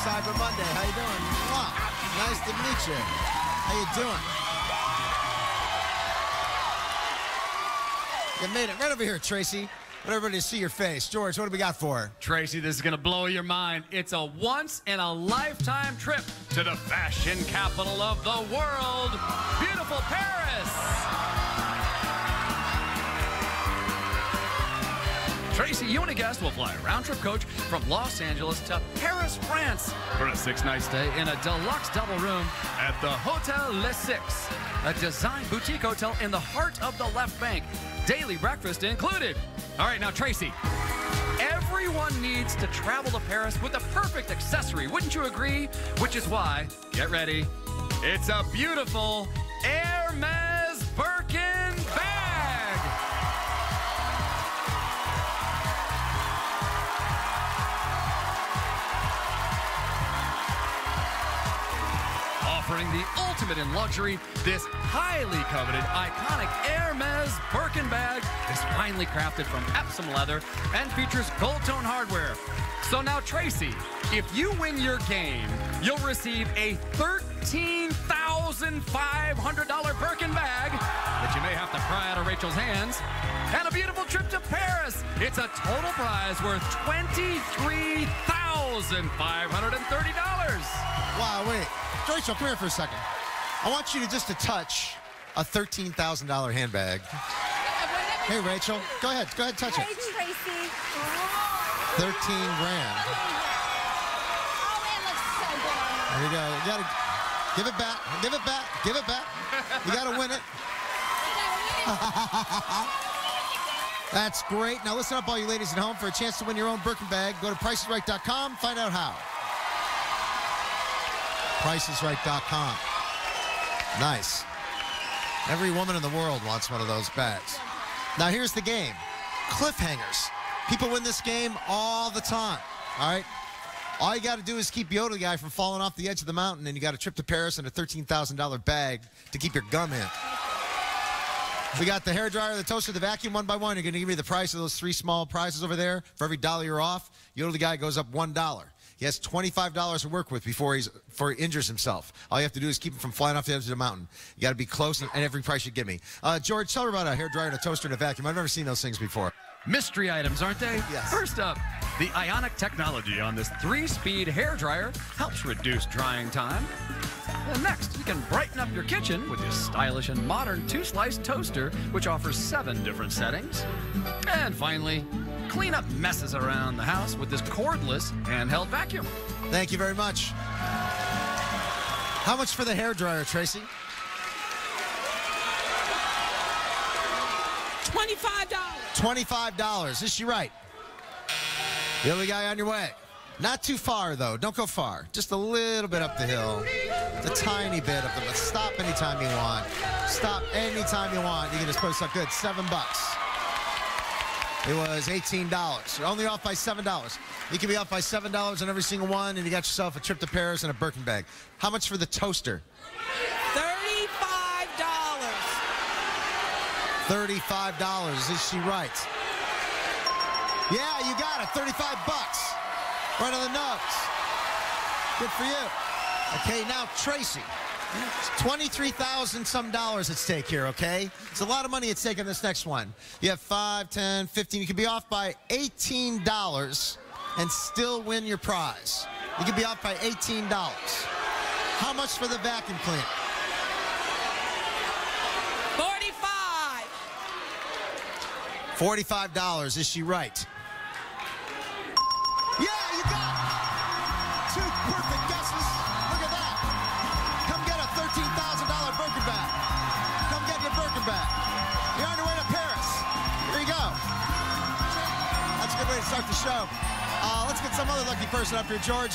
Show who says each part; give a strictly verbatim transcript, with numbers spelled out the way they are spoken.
Speaker 1: Cyber Monday. How you doing? Mwah. Nice to meet you. How you doing? You made it right over here, Tracy. I want everybody to see your face. George, what do we got for her?
Speaker 2: Tracy, this is going to blow your mind. It's a once-in-a-lifetime trip to the fashion capital of the world, beautiful Paris. Tracy, you and a guest will fly a round-trip coach from Los Angeles to Paris, France for a six-night stay in a deluxe double room at the Hotel Le Six, a design boutique hotel in the heart of the left bank. Daily breakfast included. All right, now, Tracy, everyone needs to travel to Paris with the perfect accessory. Wouldn't you agree? Which is why, get ready, it's a beautiful Hermès Birkin bag. Offering the ultimate in luxury, this highly coveted, iconic Hermès Birkin bag is finely crafted from Epsom leather and features gold-tone hardware. So now, Tracy, if you win your game, you'll receive a thirteen thousand five hundred dollar Birkin bag that you may have to pry out of Rachel's hands, and a beautiful trip to Paris. It's a total prize worth twenty-three thousand five hundred thirty dollars.
Speaker 1: Wow, wait. Rachel, come here for a second. I want you to just to touch a thirteen thousand dollar handbag. Hey, Rachel, go ahead. Go ahead, touch
Speaker 3: Hey,
Speaker 1: it.
Speaker 3: Tracy.
Speaker 1: thirteen grand.
Speaker 3: Oh, it looks so good.
Speaker 1: There you go. You gotta give it back. Give it back. Give it back. You gotta win it. That's great. Now listen up, all you ladies at home. For a chance to win your own Birkin bag, go to price is right dot com. Find out how. price is right dot com. Nice. Every woman in the world wants one of those bags. Now here's the game. Cliffhangers. People win this game all the time. All right? All you got to do is keep Yoda the guy from falling off the edge of the mountain, and you got a trip to Paris and a thirteen thousand dollar bag to keep your gum in. We got the hairdryer, the toaster, the vacuum, one by one. You're going to give me the price of those three small prizes over there. For every dollar you're off, Yoda the guy goes up one dollar. He has twenty-five dollars to work with before, he's, before he injures himself. All you have to do is keep him from flying off the edge of the mountain. You got to be close, and every price you give me. Uh, George, tell me about a hairdryer, and a toaster, and a vacuum. I've never seen those things before.
Speaker 2: Mystery items, aren't they?
Speaker 1: Yes.
Speaker 2: First up, the ionic technology on this three-speed hairdryer helps reduce drying time. And next, you can brighten up your kitchen with this stylish and modern two-slice toaster, which offers seven different settings. And finally, clean up messes around the house with this cordless handheld vacuum.
Speaker 1: Thank you very much. How much for the hairdryer, Tracy?
Speaker 3: twenty-five dollars.
Speaker 1: twenty-five dollars. Is she right? The other guy on your way. Not too far, though. Don't go far. Just a little bit up the hill. A tiny bit up the hill. Stop anytime you want. Stop anytime you want. You can just post up good. Seven bucks. It was eighteen dollars. You're only off by seven dollars. You can be off by seven dollars on every single one, and you got yourself a trip to Paris and a Birkin bag. How much for the toaster?
Speaker 3: thirty-five dollars.
Speaker 1: thirty-five dollars. Is she right? Yeah, you got it. thirty-five bucks. Right on the nose. Good for you. Okay, now Tracy. It's twenty-three thousand some dollars at stake here, okay? It's a lot of money at stake on this next one. You have five, ten, fifteen. You could be off by eighteen dollars and still win your prize. You could be off by eighteen dollars. How much for the vacuum cleaner?
Speaker 3: forty-five.
Speaker 1: forty-five dollars. Is she right? Yeah, you got it. Two perfect guesses. Look at that. Come get a thirteen thousand dollar Birkin bag. Come get your Birkin bag. You're on your way to Paris. Here you go. That's a good way to start the show. Uh, let's get some other lucky person up here, George.